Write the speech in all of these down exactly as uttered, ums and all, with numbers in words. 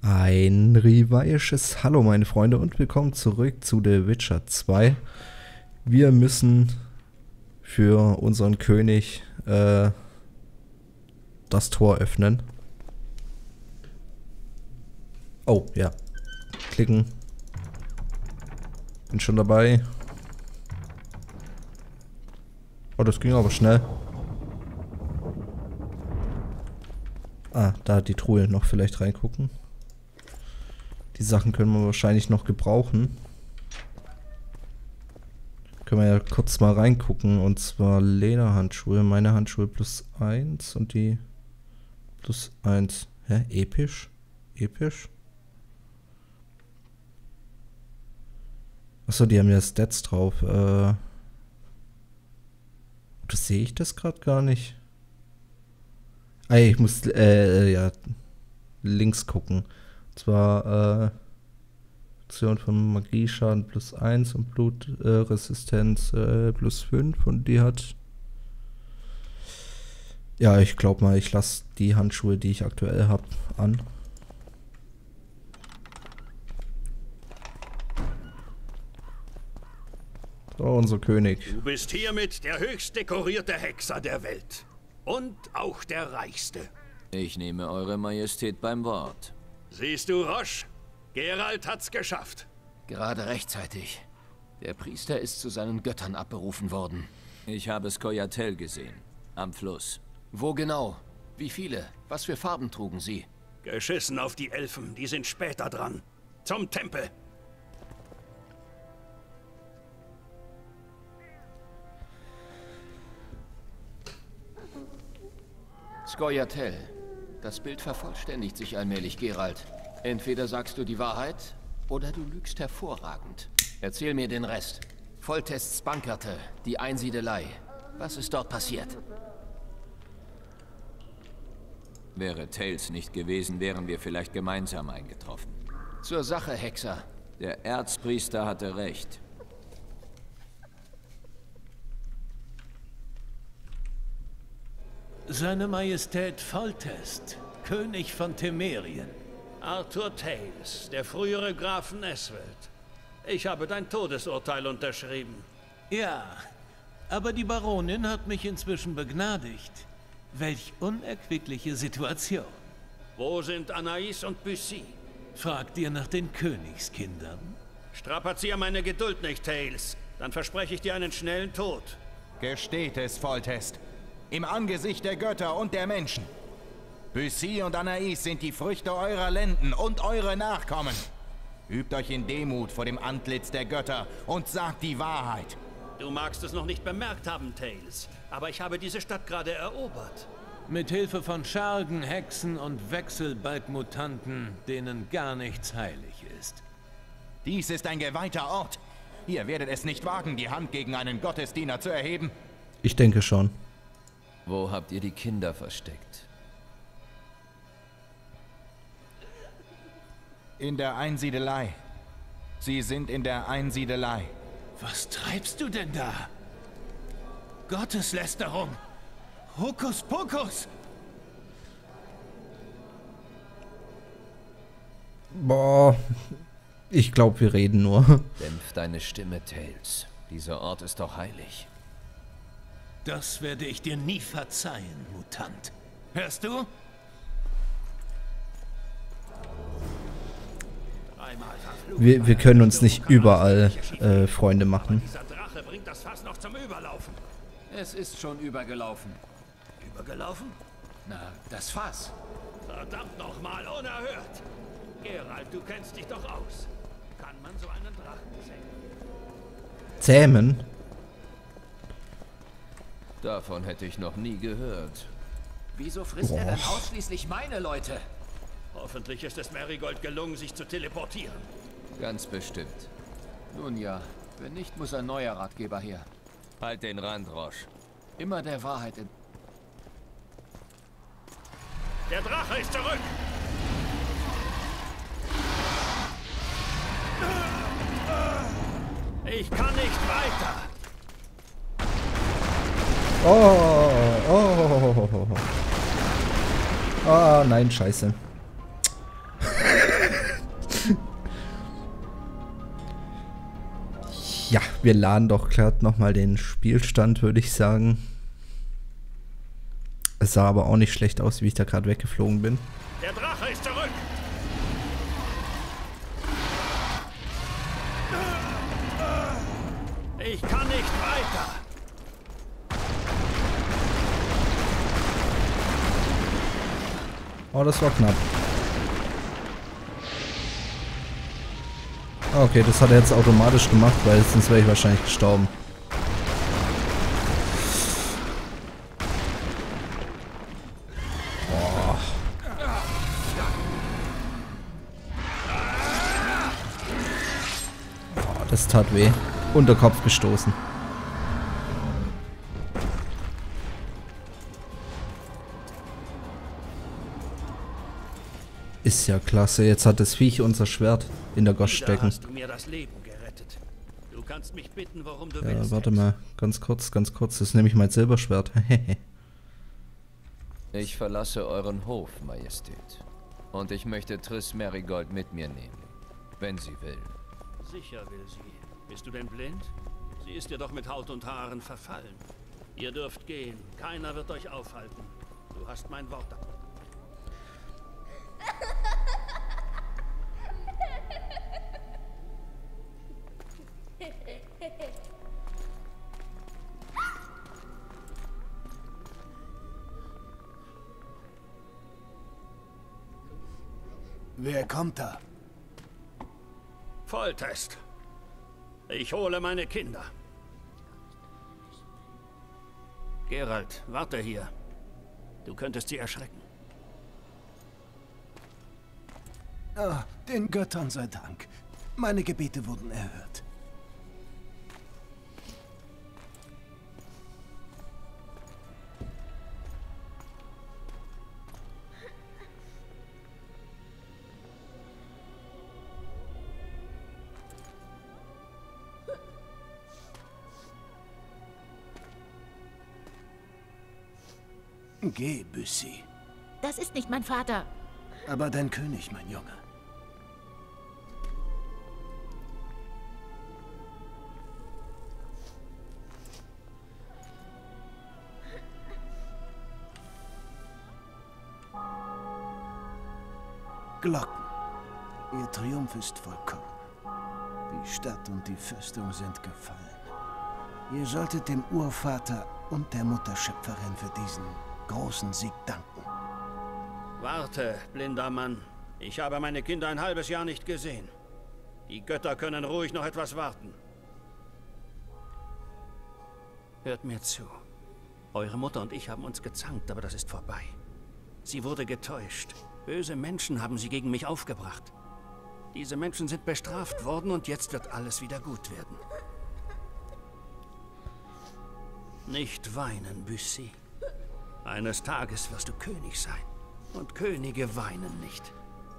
Ein rivaisches Hallo meine Freunde und willkommen zurück zu The Witcher zwei. Wir müssen für unseren König äh, das Tor öffnen. Oh, ja. Klicken. Bin schon dabei. Oh, das ging aber schnell. Ah, da die Truhe noch vielleicht reingucken. Die Sachen können wir wahrscheinlich noch gebrauchen. Können wir ja kurz mal reingucken. Und zwar Lederhandschuhe. Meine Handschuhe plus eins und die plus eins. Hä? Episch? Episch? Achso, die haben ja Stats drauf. Äh, das sehe ich das gerade gar nicht. Ah, ich muss äh, ja links gucken. Und zwar äh, Option von Magieschaden plus eins und Blutresistenz äh, äh, plus fünf und die hat. Ja, ich glaube mal, ich lasse die Handschuhe, die ich aktuell habe, an. So, unser König. Du bist hiermit der höchst dekorierte Hexer der Welt. Und auch der reichste. Ich nehme Eure Majestät beim Wort. Siehst du, Roche? Geralt hat's geschafft. Gerade rechtzeitig. Der Priester ist zu seinen Göttern abberufen worden. Ich habe Scoia'tael gesehen. Am Fluss. Wo genau? Wie viele? Was für Farben trugen sie? Geschissen auf die Elfen, die sind später dran. Zum Tempel. Scoia'tael. Das Bild vervollständigt sich allmählich, Geralt. Entweder sagst du die Wahrheit, oder du lügst hervorragend. Erzähl mir den Rest. Foltests Bankerte, die Einsiedelei. Was ist dort passiert? Wäre Tails nicht gewesen, wären wir vielleicht gemeinsam eingetroffen. Zur Sache, Hexer. Der Erzpriester hatte recht. Seine Majestät Foltest, König von Temerien. Arthur Tails, der frühere Graf von Eswelt. Ich habe dein Todesurteil unterschrieben. Ja, aber die Baronin hat mich inzwischen begnadigt. Welch unerquickliche Situation. Wo sind Anais und Bussy? Fragt ihr nach den Königskindern? Strapazier meine Geduld nicht, Tails. Dann verspreche ich dir einen schnellen Tod. Gesteht es, Foltest. Im Angesicht der Götter und der Menschen. Bussy und Anais sind die Früchte eurer Lenden und eure Nachkommen. Übt euch in Demut vor dem Antlitz der Götter und sagt die Wahrheit. Du magst es noch nicht bemerkt haben, Tails, aber ich habe diese Stadt gerade erobert. Mit Hilfe von Schergen, Hexen und Wechselbalgmutanten, denen gar nichts heilig ist. Dies ist ein geweihter Ort. Ihr werdet es nicht wagen, die Hand gegen einen Gottesdiener zu erheben. Ich denke schon. Wo habt ihr die Kinder versteckt? In der Einsiedelei. Sie sind in der Einsiedelei. Was treibst du denn da? Gotteslästerung! Hokuspokus! Boah, ich glaube, wir reden nur. Dämpf deine Stimme, Tails. Dieser Ort ist doch heilig. Das werde ich dir nie verzeihen, Mutant. Hörst du? Wir, wir können uns nicht überall äh, Freunde machen. Dieser Drache bringt das Fass noch zum Überlaufen. Es ist schon übergelaufen. Übergelaufen? Na, das Fass. Verdammt nochmal, unerhört! Geralt, du kennst dich doch aus. Kann man so einen Drachen zähmen? Zähmen? Davon hätte ich noch nie gehört. Wieso frisst Boah. er denn ausschließlich meine Leute? Hoffentlich ist es Marigold gelungen, sich zu teleportieren. Ganz bestimmt. Nun ja, wenn nicht, muss ein neuer Ratgeber her. Halt den Rand, Roche. Immer der Wahrheit in... Der Drache ist zurück! Ich kann nicht weiter! Oh, oh, oh, oh. Ah, nein, scheiße. Ja, wir laden doch gerade nochmal den Spielstand, würde ich sagen. Es sah aber auch nicht schlecht aus, wie ich da gerade weggeflogen bin. Der Drache ist zurück! Ich kann nicht weiter! Oh, das war knapp. Okay, das hat er jetzt automatisch gemacht, weil sonst wäre ich wahrscheinlich gestorben. Boah. Boah, das tat weh. Unterkopf gestoßen. Ist ja klasse. Jetzt hat das Viech unser Schwert in der Gosch Wieder stecken. hast du mir das Leben gerettet. Du kannst mich bitten, worum du Ja, willst. warte mal. Ganz kurz, ganz kurz. Das ist nämlich mein Silberschwert. Ich verlasse euren Hof, Majestät. Und ich möchte Triss Merigold mit mir nehmen. Wenn sie will. Sicher will sie. Bist du denn blind? Sie ist dir doch mit Haut und Haaren verfallen. Ihr dürft gehen. Keiner wird euch aufhalten. Du hast mein Wort. Wer kommt da? Foltest. Ich hole meine Kinder. Geralt, warte hier. Du könntest sie erschrecken. Ah, den Göttern sei Dank. Meine Gebete wurden erhört. Geh, Bussy. Das ist nicht mein Vater. Aber dein König, mein Junge. Glocken. Ihr Triumph ist vollkommen. Die Stadt und die Festung sind gefallen. Ihr solltet dem Urvater und der Mutterschöpferin für diesen großen Sieg danken. Warte, blinder Mann. Ich habe meine Kinder ein halbes Jahr nicht gesehen. Die Götter können ruhig noch etwas warten. Hört mir zu. Eure Mutter und ich haben uns gezankt, aber das ist vorbei. Sie wurde getäuscht. Böse Menschen haben sie gegen mich aufgebracht. Diese Menschen sind bestraft worden und jetzt wird alles wieder gut werden. Nicht weinen, Bussy. Eines Tages wirst du König sein. Und Könige weinen nicht.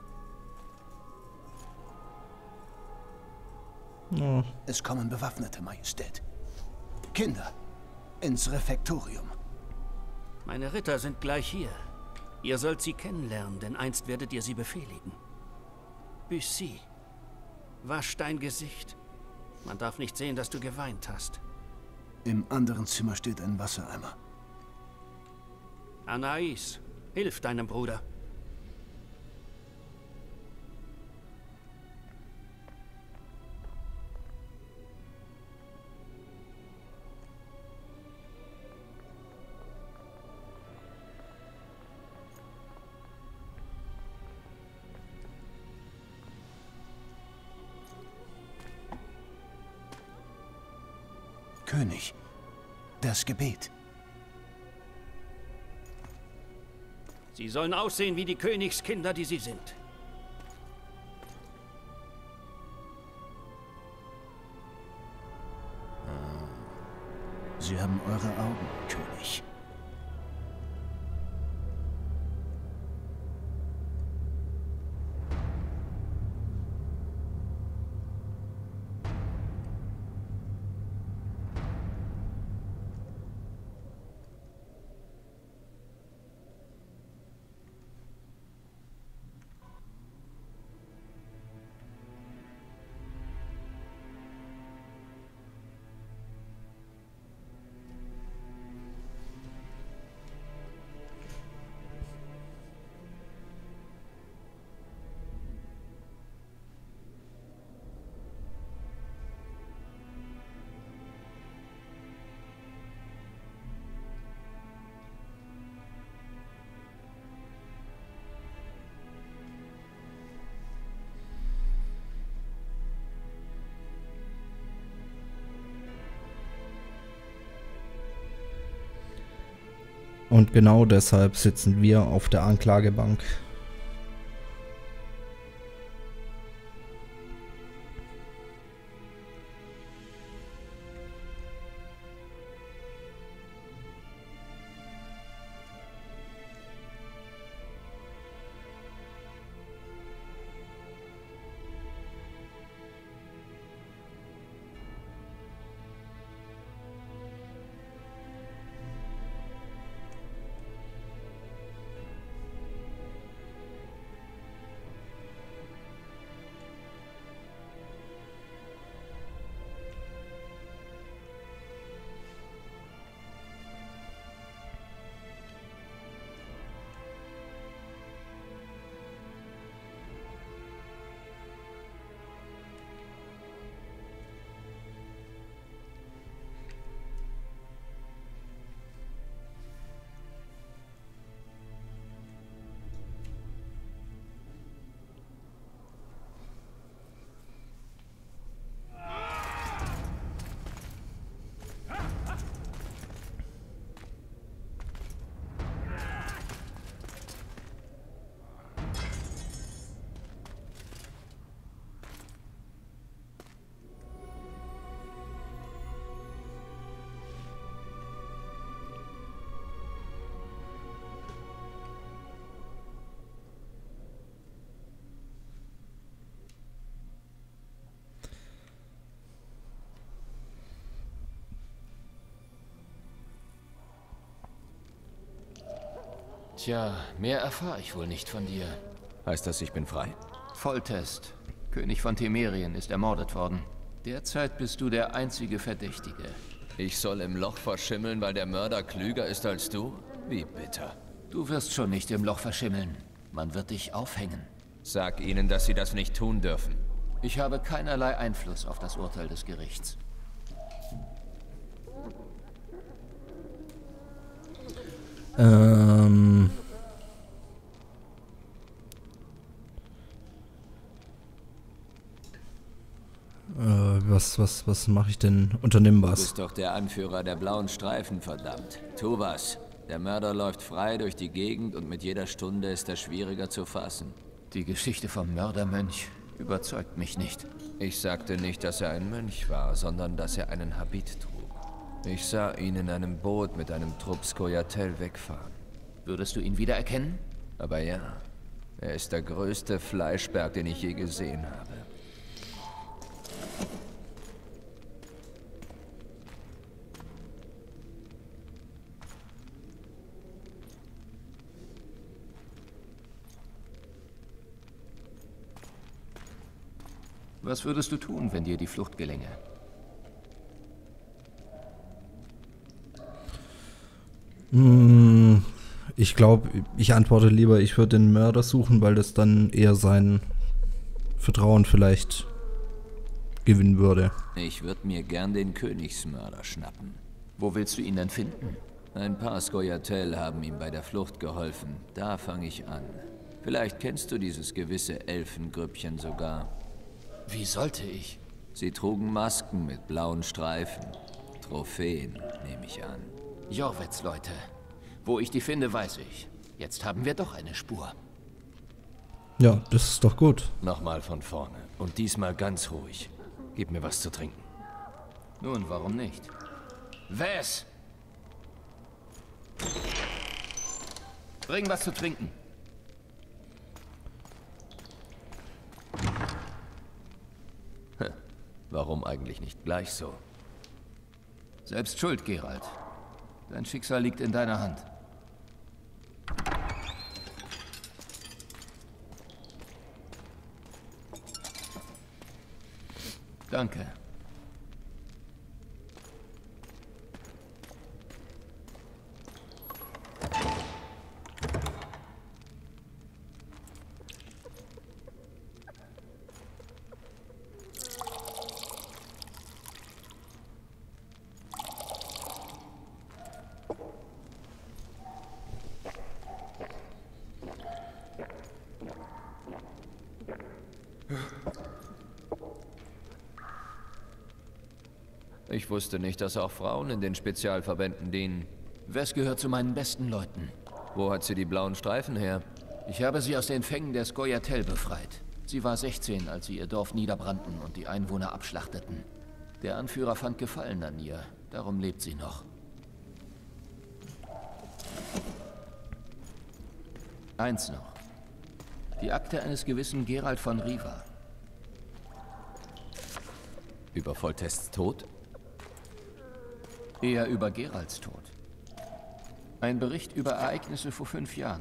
Oh. Es kommen Bewaffnete, Majestät. Kinder, ins Refektorium. Meine Ritter sind gleich hier. Ihr sollt sie kennenlernen, denn einst werdet ihr sie befehligen. Bussy, wasch dein Gesicht. Man darf nicht sehen, dass du geweint hast. Im anderen Zimmer steht ein Wassereimer. Anais, hilf deinem Bruder. König, das Gebet. Sie sollen aussehen wie die Königskinder, die sie sind. Sie haben eure Augen, König. Und genau deshalb sitzen wir auf der Anklagebank. Tja, mehr erfahre ich wohl nicht von dir. Heißt das, ich bin frei? Foltest. König von Temerien ist ermordet worden. Derzeit bist du der einzige Verdächtige. Ich soll im Loch verschimmeln, weil der Mörder klüger ist als du? Wie bitter. Du wirst schon nicht im Loch verschimmeln. Man wird dich aufhängen. Sag ihnen, dass sie das nicht tun dürfen. Ich habe keinerlei Einfluss auf das Urteil des Gerichts. Ähm... Äh, was, was, was mache ich denn? Unternimm Du was. bist doch der Anführer der blauen Streifen, verdammt. Tu was. Der Mörder läuft frei durch die Gegend und mit jeder Stunde ist er schwieriger zu fassen. Die Geschichte vom Mördermönch überzeugt mich nicht. Ich sagte nicht, dass er ein Mönch war, sondern dass er einen Habit trug. Ich sah ihn in einem Boot mit einem Trupp Scoia'tael wegfahren. Würdest du ihn wiedererkennen? Aber ja, er ist der größte Fleischberg, den ich je gesehen habe. Was würdest du tun, wenn dir die Flucht gelänge? Hm, ich glaube, ich antworte lieber, ich würde den Mörder suchen, weil das dann eher sein Vertrauen vielleicht gewinnen würde. Ich würde mir gern den Königsmörder schnappen. Wo willst du ihn denn finden? Ein paar Scoia'tael haben ihm bei der Flucht geholfen. Da fange ich an. Vielleicht kennst du dieses gewisse Elfengrüppchen sogar. Wie sollte ich? Sie trugen Masken mit blauen Streifen. Trophäen, nehme ich an. Jorvets Leute. Wo ich die finde, weiß ich. Jetzt haben wir doch eine Spur. Ja, das ist doch gut. Nochmal von vorne. Und diesmal ganz ruhig. Gib mir was zu trinken. Nun, warum nicht? Wes! Bring was zu trinken. Warum eigentlich nicht gleich so? Selbst schuld, Geralt. Dein Schicksal liegt in deiner Hand. Danke. Ich wusste nicht, dass auch Frauen in den Spezialverbänden dienen. Wes gehört zu meinen besten Leuten. Wo hat sie die blauen Streifen her? Ich habe sie aus den Fängen der Scoia'tael befreit. Sie war sechzehn, als sie ihr Dorf niederbrannten und die Einwohner abschlachteten. Der Anführer fand Gefallen an ihr, darum lebt sie noch. Eins noch. Die Akte eines gewissen Geralt von Riva. Über Foltests Tod? Eher über Geralts Tod. Ein Bericht über Ereignisse vor fünf Jahren.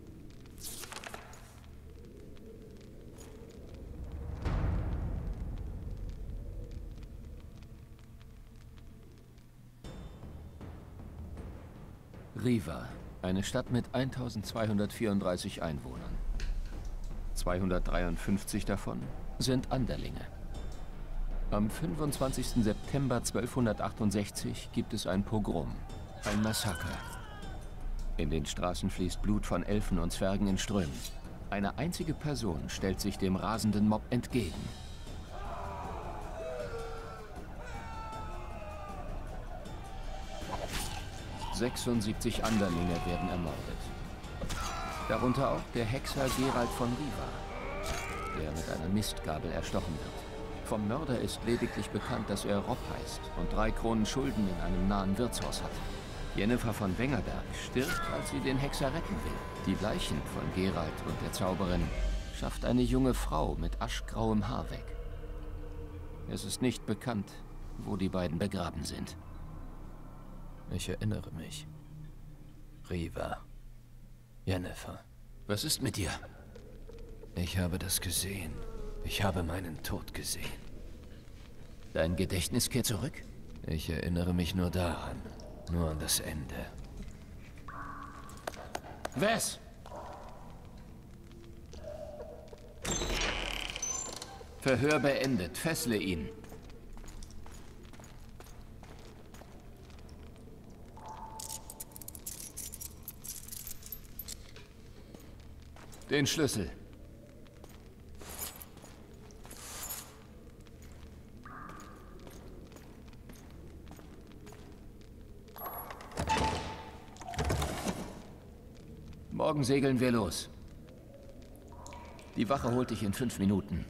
Riva, eine Stadt mit eintausendzweihundertvierunddreißig Einwohnern. zweihundertdreiundfünfzig davon sind Anderlinge. Am fünfundzwanzigsten September zwölfhundertachtundsechzig gibt es ein Pogrom, ein Massaker. In den Straßen fließt Blut von Elfen und Zwergen in Strömen. Eine einzige Person stellt sich dem rasenden Mob entgegen. sechsundsiebzig Anderlinge werden ermordet. Darunter auch der Hexer Geralt von Riva, der mit einer Mistgabel erstochen wird. Vom Mörder ist lediglich bekannt, dass er Rob heißt und drei Kronen Schulden in einem nahen Wirtshaus hat. Jennifer von Wengerberg stirbt, als sie den Hexer retten will. Die Leichen von Geralt und der Zauberin schafft eine junge Frau mit aschgrauem Haar weg. Es ist nicht bekannt, wo die beiden begraben sind. Ich erinnere mich. Riva. Jennifer. Was ist mit dir? Ich habe das gesehen. Ich habe meinen Tod gesehen. Dein Gedächtnis kehrt zurück? Ich erinnere mich nur daran. Nur an das Ende. Wes? Verhör beendet. Fessle ihn. Den Schlüssel. Morgen segeln wir los. Die Wache holt dich in fünf Minuten.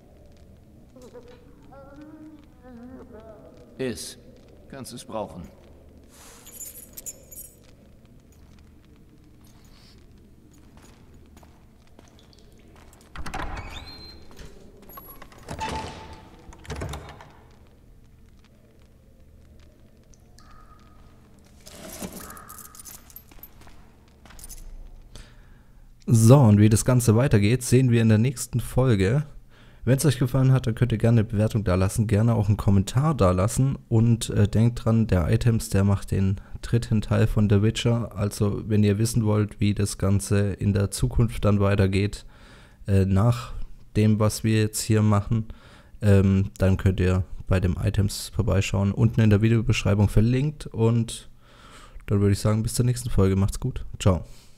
Iss. Kannst es brauchen. So, und wie das Ganze weitergeht, sehen wir in der nächsten Folge. Wenn es euch gefallen hat, dann könnt ihr gerne eine Bewertung da lassen, gerne auch einen Kommentar da lassen und äh, denkt dran, der Items, der macht den dritten Teil von The Witcher. Also, wenn ihr wissen wollt, wie das Ganze in der Zukunft dann weitergeht, äh, nach dem, was wir jetzt hier machen, ähm, dann könnt ihr bei dem Items vorbeischauen. Unten in der Videobeschreibung verlinkt und dann würde ich sagen, bis zur nächsten Folge. Macht's gut. Ciao.